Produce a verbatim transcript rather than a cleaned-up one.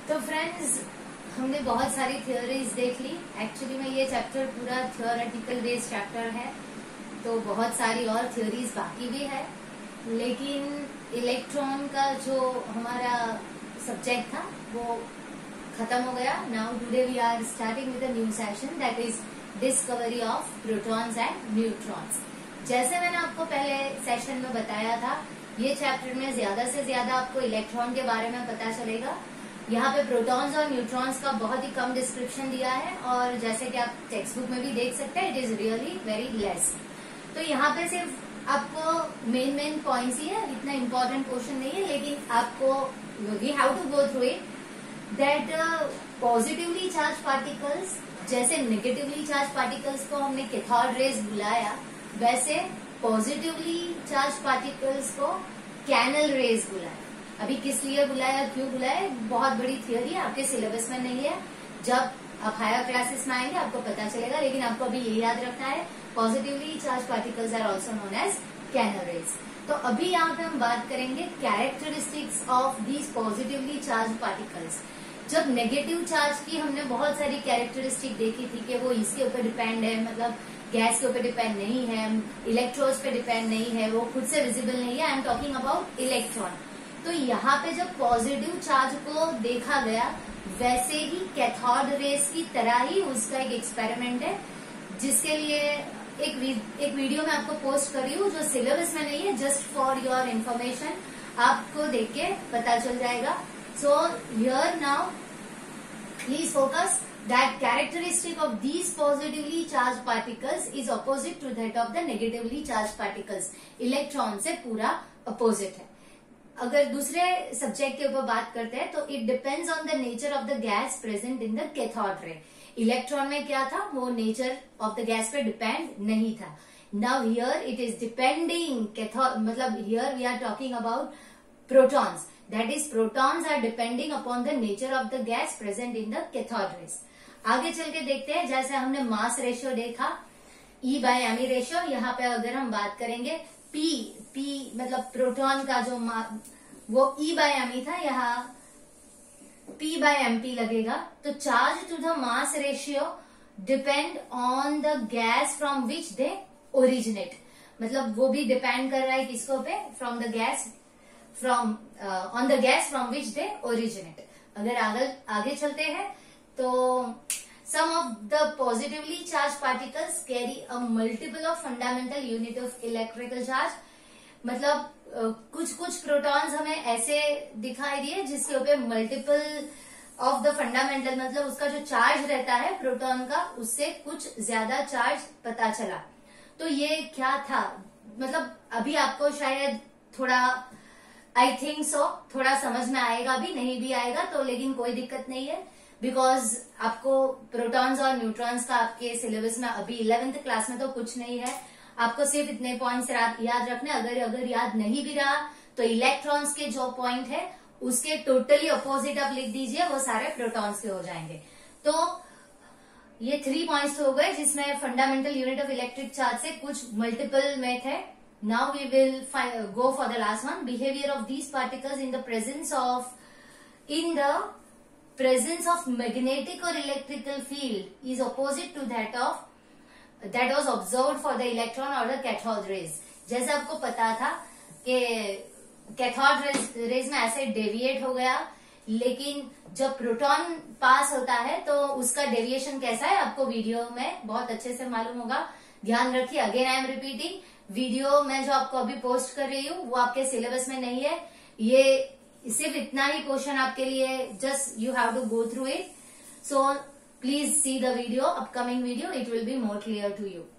तो फ्रेंड्स, हमने बहुत सारी थ्योरीज देख ली। एक्चुअली में ये चैप्टर पूरा थ्योरेटिकल बेस्ड चैप्टर है, तो बहुत सारी और थ्योरीज बाकी भी है। लेकिन इलेक्ट्रॉन का जो हमारा सब्जेक्ट था वो खत्म हो गया। Now today we are starting with a new session, that is discovery of protons and neutrons. जैसे मैंने आपको पहले सेशन में बताया था, ये चैप्टर में ज्यादा से ज्यादा आपको इलेक्ट्रॉन के बारे में पता चलेगा। यहाँ पे प्रोटॉन्स और न्यूट्रॉन्स का बहुत ही कम डिस्क्रिप्शन दिया है, और जैसे कि आप टेक्स्ट बुक में भी देख सकते हैं, it is really very less. तो यहाँ पे सिर्फ आपको मेन मेन पॉइंट्स ही है, इतना इम्पोर्टेंट क्वेश्चन नहीं है, लेकिन आपको we have to go through it that positively charge particles, जैसे नेगेटिवली चार्ज पार्टिकल्स को हमने कैथोड रेज बुलाया, वैसे पॉजिटिवली चार्ज पार्टिकल्स को कैनल रेज बुलाया। अभी किस लिए बुलाया, क्यों बुलाया, बहुत बड़ी थियोरी है, आपके सिलेबस में नहीं है। जब आप हायर क्लासेस में आएंगे आपको पता चलेगा, लेकिन आपको अभी ये याद रखना है, positively charge particles are also known as canal rays. तो अभी यहाँ पे हम बात करेंगे characteristics of these positively charge particles. जब नेगेटिव चार्ज की हमने बहुत सारी कैरेक्टरिस्टिक देखी थी कि वो इसके ऊपर डिपेंड है, मतलब गैस के ऊपर डिपेंड नहीं है, इलेक्ट्रॉन्स पे डिपेंड नहीं है, वो खुद से विजिबल नहीं है। I am talking about electron. तो यहाँ पे जब पॉजिटिव चार्ज को देखा गया, वैसे ही कैथोड रेस की तरह ही उसका एक एक्सपेरिमेंट है, जिसके लिए एक वी, एक वीडियो मैं आपको पोस्ट कर रही हूँ, जो सिलेबस में नहीं है, जस्ट फॉर योर इन्फॉर्मेशन, आपको देख के पता चल जाएगा। So here now please focus that characteristic of these positively charged particles is opposite to that of the negatively charged particles. Electron से पूरा अपोजिट है। अगर दूसरे सब्जेक्ट के ऊपर बात करते हैं तो it depends on the nature of the gas present in the cathode ray. Electron में क्या था, वो नेचर ऑफ द गैस पे डिपेंड नहीं था। Now here it is depending cathode, मतलब here we are talking about protons, that is protons are depending upon the nature of the gas present in the cathode rays. आगे चल के देखते हैं, जैसे हमने मास रेशियो देखा, ई बाय एमी रेशियो, यहाँ पे अगर हम बात करेंगे पी पी मतलब प्रोटॉन का जो वो ई बाय एमी था, यहाँ पी बाय एम पी लगेगा। तो charge to the mass ratio depend on the gas from which they originate, मतलब वो भी डिपेंड कर रहा है किसको पे, from the gas from on the gas from which they originate. अगर आगे आगे चलते हैं तो some of the positively charged particles carry a multiple of fundamental unit of electrical charge। मतलब कुछ कुछ प्रोटॉन्स हमें ऐसे दिखाई दिए जिसके ऊपर मल्टीपल ऑफ द फंडामेंटल, मतलब उसका जो चार्ज रहता है प्रोटॉन का, उससे कुछ ज्यादा चार्ज पता चला। तो ये क्या था, मतलब अभी आपको शायद थोड़ा आई थिंक सो थोड़ा समझ में आएगा, भी नहीं भी आएगा तो, लेकिन कोई दिक्कत नहीं है, बिकॉज आपको प्रोटॉन्स और न्यूट्रॉन्स का आपके सिलेबस में अभी इलेवेंथ क्लास में तो कुछ नहीं है। आपको सिर्फ इतने पॉइंट्स याद रखने, अगर अगर याद नहीं भी रहा तो इलेक्ट्रॉन्स के जो पॉइंट है उसके टोटली अपोजिट आप लिख दीजिए, वो सारे प्रोटॉन्स के हो जाएंगे। तो ये थ्री पॉइंट्स हो गए, जिसमें fundamental unit of electric charge से कुछ मल्टीपल में थे। Now we will go for the last one, behaviour of these particles in the presence of in the presence of magnetic or electrical field is opposite to that of that was observed for the electron or the cathode rays। जैसे आपको पता था कि cathode rays में ऐसे deviate हो गया, लेकिन जब प्रोटॉन पास होता है तो उसका डेविएशन कैसा है आपको वीडियो में बहुत अच्छे से मालूम होगा। ध्यान रखिए, again I am repeating, video में जो आपको अभी पोस्ट कर रही हूँ वो आपके सिलेबस में नहीं है। ये सिर्फ इतना ही क्वेश्चन आपके लिए, just you have to go through it. So please see the video, upcoming video, it will be more clear to you.